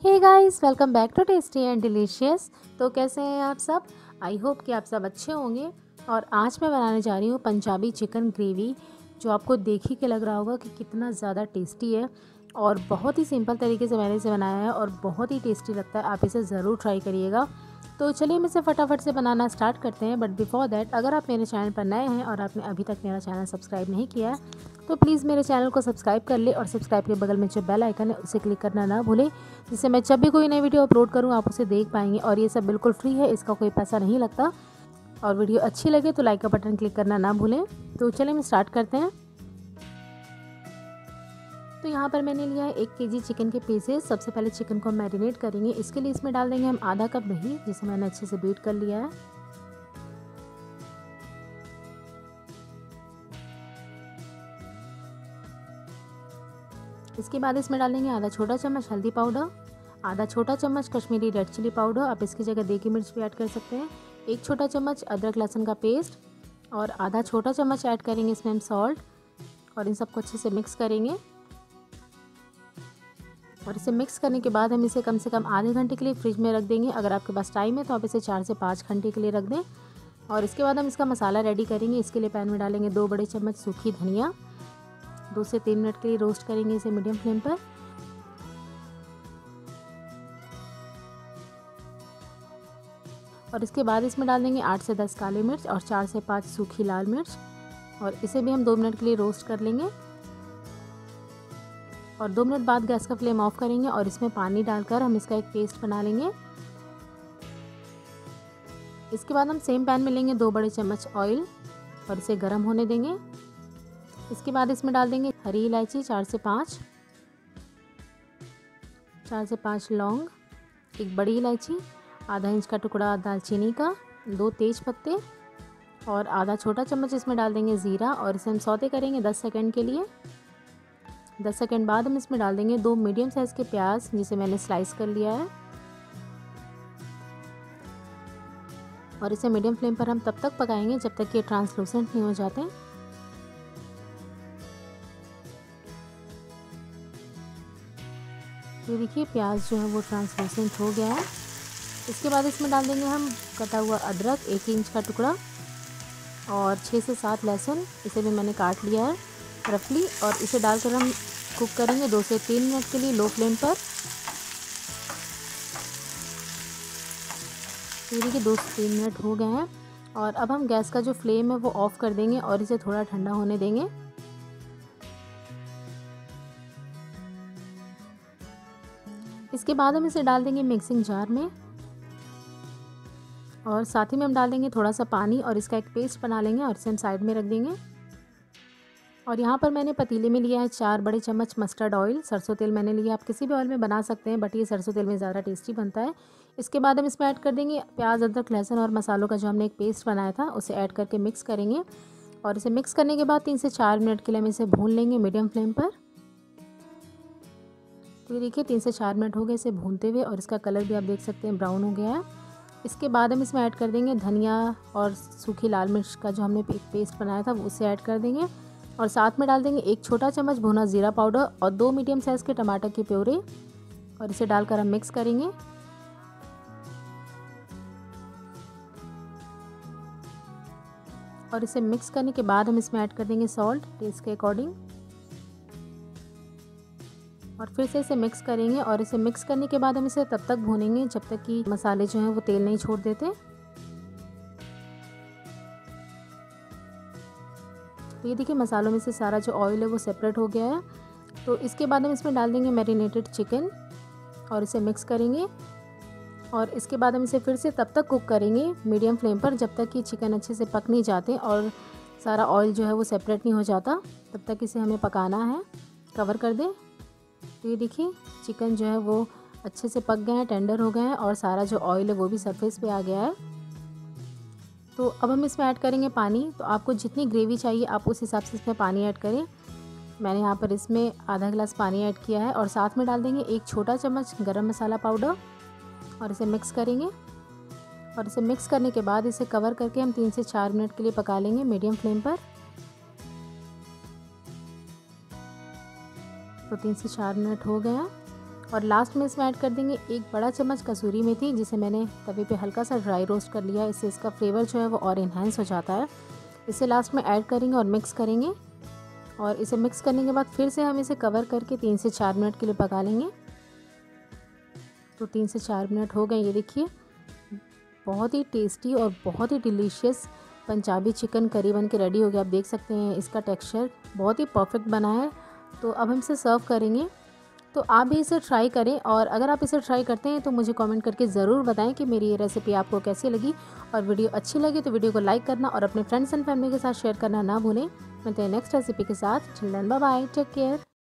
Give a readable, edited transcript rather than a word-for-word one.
Hey guys, welcome back to tasty and delicious. तो कैसे हैं आप सब? आई होप कि आप सब अच्छे होंगे। और आज मैं बनाने जा रही हूँ पंजाबी चिकन ग्रेवी, जो आपको देख ही के लग रहा होगा कि कितना ज़्यादा टेस्टी है। और बहुत ही सिंपल तरीके से मैंने इसे बनाया है और बहुत ही टेस्टी लगता है। आप इसे ज़रूर ट्राई करिएगा। तो चलिए हम इसे फटाफट से बनाना स्टार्ट करते हैं। बट बिफोर दैट, अगर आप मेरे चैनल पर नए हैं और आपने अभी तक मेरा चैनल सब्सक्राइब नहीं किया है तो प्लीज़ मेरे चैनल को सब्सक्राइब कर ले और सब्सक्राइब के बगल में जो बेल आइकन है उसे क्लिक करना ना भूलें, जिससे मैं जब भी कोई नई वीडियो अपलोड करूँ आप उसे देख पाएंगे। और ये सब बिल्कुल फ्री है, इसका कोई पैसा नहीं लगता। और वीडियो अच्छी लगे तो लाइक का बटन क्लिक करना ना भूलें। तो चलिए हम स्टार्ट करते हैं। तो यहाँ पर मैंने लिया है 1 केजी चिकन के पीसेस। सबसे पहले चिकन को मैरिनेट करेंगे। इसके लिए इसमें डाल देंगे हम आधा कप दही, जिसे मैंने अच्छे से बीट कर लिया है। इसके बाद इसमें डालेंगे आधा छोटा चम्मच हल्दी पाउडर, आधा छोटा चम्मच कश्मीरी रेड चिली पाउडर, आप इसकी जगह देगी मिर्च भी ऐड कर सकते हैं, 1 छोटा चम्मच अदरक लहसुन का पेस्ट और आधा छोटा चम्मच ऐड करेंगे इसमें हम सॉल्ट। और इन सबको अच्छे से मिक्स करेंगे। और इसे मिक्स करने के बाद हम इसे कम से कम आधे घंटे के लिए फ्रिज में रख देंगे। अगर आपके पास टाइम है तो आप इसे 4 से 5 घंटे के लिए रख दें। और इसके बाद हम इसका मसाला रेडी करेंगे। इसके लिए पैन में डालेंगे 2 बड़े चम्मच सूखी धनिया। 2 से 3 मिनट के लिए रोस्ट करेंगे इसे मीडियम फ्लेम पर। और इसके बाद इसमें डाल देंगे 8 से 10 काली मिर्च और 4 से 5 सूखी लाल मिर्च। और इसे भी हम 2 मिनट के लिए रोस्ट कर लेंगे। और 2 मिनट बाद गैस का फ्लेम ऑफ करेंगे और इसमें पानी डालकर हम इसका एक पेस्ट बना लेंगे। इसके बाद हम सेम पैन में लेंगे 2 बड़े चम्मच ऑयल और इसे गर्म होने देंगे। इसके बाद इसमें डाल देंगे हरी इलायची 4 से 5 लौंग, 1 बड़ी इलायची, आधा इंच का टुकड़ा दालचीनी का, 2 तेज पत्ते और आधा छोटा चम्मच इसमें डाल देंगे ज़ीरा। और इसे हम सौते करेंगे 10 सेकंड के लिए। 10 सेकंड बाद हम इसमें डाल देंगे 2 मीडियम साइज़ के प्याज, जिसे मैंने स्लाइस कर लिया है। और इसे मीडियम फ्लेम पर हम तब तक पकाएंगे जब तक ये ट्रांसलूसेंट नहीं हो जाते। ये देखिए प्याज जो है वो ट्रांसलूसेंट हो गया है। इसके बाद इसमें डाल देंगे हम कटा हुआ अदरक 1 इंच का टुकड़ा और 6 से 7 लहसुन, इसे भी मैंने काट लिया है रफली। और इसे डालकर हम कुक करेंगे 2 से 3 मिनट के लिए लो फ्लेम पर। ये देखिए 2 से 3 मिनट हो गए हैं। और अब हम गैस का जो फ्लेम है वो ऑफ़ कर देंगे और इसे थोड़ा ठंडा होने देंगे। इसके बाद हम इसे डाल देंगे मिक्सिंग जार में और साथ ही में हम डाल देंगे थोड़ा सा पानी और इसका एक पेस्ट बना लेंगे और इसे हम साइड में रख देंगे। और यहाँ पर मैंने पतीले में लिया है 4 बड़े चम्मच मस्टर्ड ऑयल, सरसों तेल मैंने लिया। आप किसी भी ऑयल में बना सकते हैं बट ये सरसों तेल में ज़्यादा टेस्टी बनता है। इसके बाद हम इसमें ऐड कर देंगे प्याज अदरक लहसुन और मसालों का जो हमने एक पेस्ट बनाया था उसे ऐड करके मिक्स करेंगे। और इसे मिक्स करने के बाद 3 से 4 मिनट के लिए हम इसे भून लेंगे मीडियम फ्लेम पर। तो ये देखिए 3 से 4 मिनट हो गए इसे भूनते हुए और इसका कलर भी आप देख सकते हैं ब्राउन हो गया है। इसके बाद हम इसमें ऐड कर देंगे धनिया और सूखी लाल मिर्च का जो हमने एक पेस्ट बनाया था उसे ऐड कर देंगे। और साथ में डाल देंगे 1 छोटा चम्मच भुना ज़ीरा पाउडर और 2 मीडियम साइज़ के टमाटर के प्योरे। और इसे डालकर हम मिक्स करेंगे। और इसे मिक्स करने के बाद हम इसमें ऐड कर देंगे सॉल्ट टेस्ट के अकॉर्डिंग। और फिर से इसे मिक्स करेंगे। और इसे मिक्स करने के बाद हम इसे तब तक भूनेंगे जब तक कि मसाले जो हैं वो तेल नहीं छोड़ देते। तो ये देखिए मसालों में से सारा जो ऑयल है वो सेपरेट हो गया है। तो इसके बाद हम इसमें डाल देंगे मैरिनेटेड चिकन और इसे मिक्स करेंगे। और इसके बाद हम इसे फिर से तब तक कुक करेंगे मीडियम फ्लेम पर जब तक कि चिकन अच्छे से पक नहीं जाते और सारा ऑयल जो है वो सेपरेट नहीं हो जाता। तब तक इसे हमें पकाना है। कवर कर दें। तो ये देखिए चिकन जो है वो अच्छे से पक गए हैं, टेंडर हो गए हैं और सारा जो ऑयल है वो भी सरफेस पे आ गया है। तो अब हम इसमें ऐड करेंगे पानी। तो आपको जितनी ग्रेवी चाहिए आप उस हिसाब से इसमें पानी ऐड करें। मैंने यहाँ पर इसमें आधा गिलास पानी ऐड किया है। और साथ में डाल देंगे 1 छोटा चम्मच गरम मसाला पाउडर और इसे मिक्स करेंगे। और इसे मिक्स करने के बाद इसे कवर करके हम 3 से 4 मिनट के लिए पका लेंगे मीडियम फ्लेम पर। तो 3 से 4 मिनट हो गए हैं और लास्ट में इसमें ऐड कर देंगे 1 बड़ा चम्मच कसूरी मेथी, जिसे मैंने तवे पे हल्का सा ड्राई रोस्ट कर लिया है। इससे इसका फ्लेवर जो है वो और इन्हेंस हो जाता है। इसे लास्ट में ऐड करेंगे और मिक्स करेंगे, और इसे मिक्स करने के बाद फिर से हम इसे कवर करके 3 से 4 मिनट के लिए पका लेंगे। तो 3 से 4 मिनट हो गए। ये देखिए बहुत ही टेस्टी और बहुत ही डिलीशियस पंजाबी चिकन करी बन के रेडी हो गया। आप देख सकते हैं इसका टेक्सचर बहुत ही परफेक्ट बना है। तो अब हम इसे सर्व करेंगे। तो आप भी इसे ट्राई करें, और अगर आप इसे ट्राई करते हैं तो मुझे कमेंट करके ज़रूर बताएं कि मेरी ये रेसिपी आपको कैसी लगी। और वीडियो अच्छी लगी तो वीडियो को लाइक करना और अपने फ्रेंड्स एंड फैमिली के साथ शेयर करना ना भूलें। मिलते हैं नेक्स्ट रेसिपी के साथ। Children bye bye, take care.